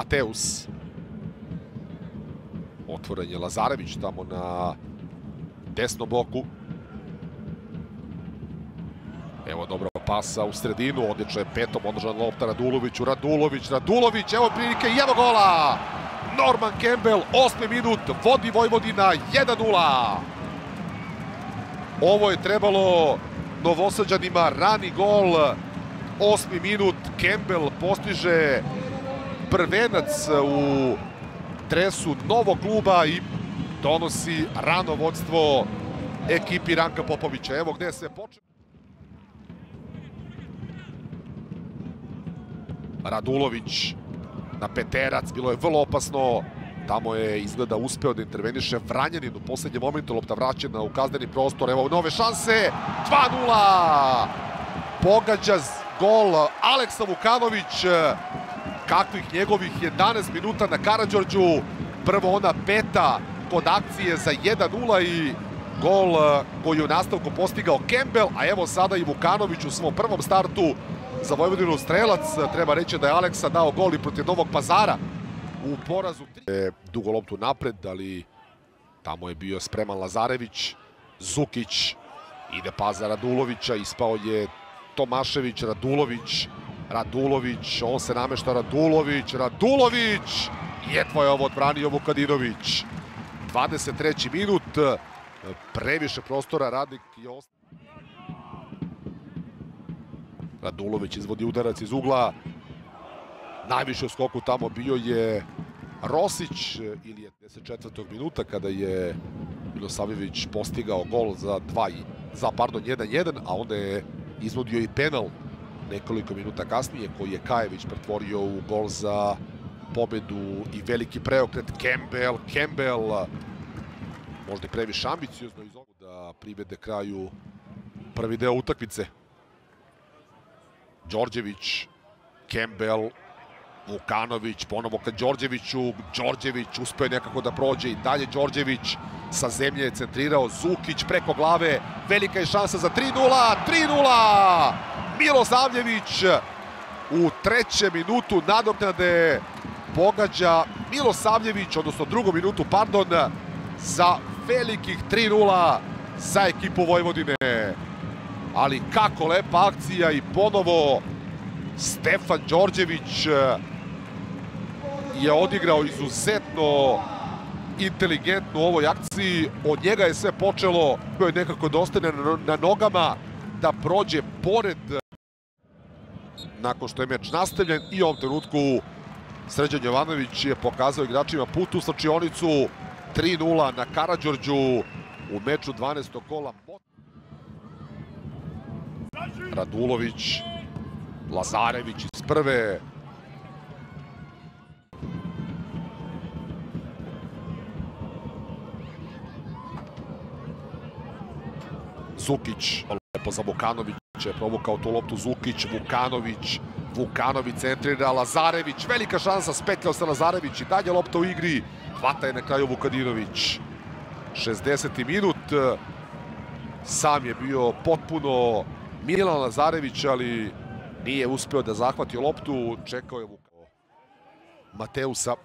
Mateus. Otvoren je Lazarević tamo na desnom boku. Evo dobro pasa u sredinu, odlično je petom održan lopta Raduloviću, Radulović, evo prilike i evo gola! Norman Campbell, 8. minut, vodi Vojvodina 1:0. Ovo je trebalo Novosađanima, rani gol, 8. minut, Campbell postiže prvenac u dresu novog kluba i donosi rano vodstvo ekipi Ranka Popovića. Evo gde se počeo. Radulović na peterac, bilo je vrlo opasno. Tamo je izgleda uspeo da interveniše Vranjanin u poslednjem momentu, lopta vraćena u kazneni prostor, evo nove šanse, 2:0! Pogađa gol Aleksa Vukanović, kakvih njegovih 11 minuta na Karađorđu, prvo ona peta kod akcije za 1:0 i gol koji je u nastavku postigao Campbell, a evo sada i Vukanović u svom prvom startu za Vojvodinu strelac. Treba reći da je Aleksa dao gol i protiv Novog Pazara u porazu. Dugo loptu napred, ali tamo je bio spreman Lazarević. Zukić, ide pas za Radulovića, ispao je Tomašević, Radulović, on se namešta, Radulović, jedva je ovo odbranio Vukadinović. 23. minut, previše prostora, Radnik i ostao. Radulović izvodi udarac iz ugla. Najviše u skoku tamo bio je Rosić, ili je 14. minuta kada je Milosavljević postigao gol za 1:1, a onda je izvodio i penal nekoliko minuta kasnije, koji je Kajević pretvorio u gol za pobedu i veliki preokret. Campbell, možda i previše ambiciozno iz ovog da privede kraju prvi deo utakmice. Đorđević, Campbell, Vukanović, ponovo ka Đorđeviću, Đorđević uspeo je nekako da prođe i dalje Đorđević sa zemlje je centrirao, Zukić preko glave, velika je šansa za 3:0, Milosavljević u 3. minutu nadoknade pogađa Milosavljević, odnosno 2. minutu, pardon, za velikih 3:0 za ekipu Vojvodine. Ali kako lepa akcija i ponovo Stefan Đorđević je odigrao izuzetno inteligentno u ovoj akciji. Od njega je sve počelo, bio je nekako da ostane na nogama, da prođe pored nakon što je meč nastavljen i u ovom trenutku Srđan Jovanović je pokazao igračima put u slačionicu. 3:0 na Karađorđu u meču 12. kola. Radulović, Lazarević iz prve. Zukić, lepo za Vukanovića, je provukao tu loptu Zukić, Vukanović centrira, Lazarević, velika šansa, spetljao se Lazarević i dalje lopta u igri, hvata je na kraju Vukadinović. 60. minut, sam je bio potpuno Milan Lazarević, ali nije uspeo da zahvati loptu, čekao je Mateusa.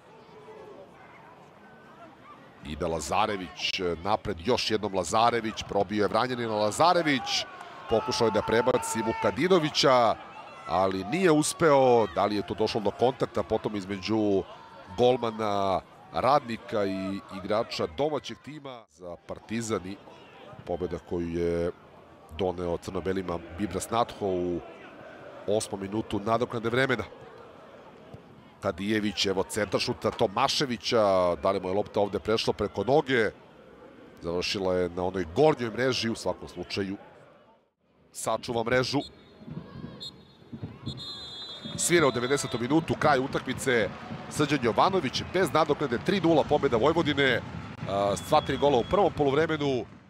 Ide Lazarević napred, još jednom Lazarević, probio je Vranjanina, Lazarević, pokušao je da prebaci Vukadinovića, ali nije uspeo. Da li je to došlo do kontakta potom između golmana Radnika i igrača domaćeg tima za Partizan i pobeda koju je doneo crno-belima Bibras Natho u 8. minutu nadoknade vremena. Kadijević, evo centaršuta Tomaševića, da li mu je lopta ovde prešla preko noge, završila je na onoj gornjoj mreži, u svakom slučaju sačuva mrežu. Svira u 90. minutu, kraj utakmice, Srđan Jovanović bez nadoknade, 3:0 pobeda Vojvodine, sva 3 gola u prvom poluvremenu.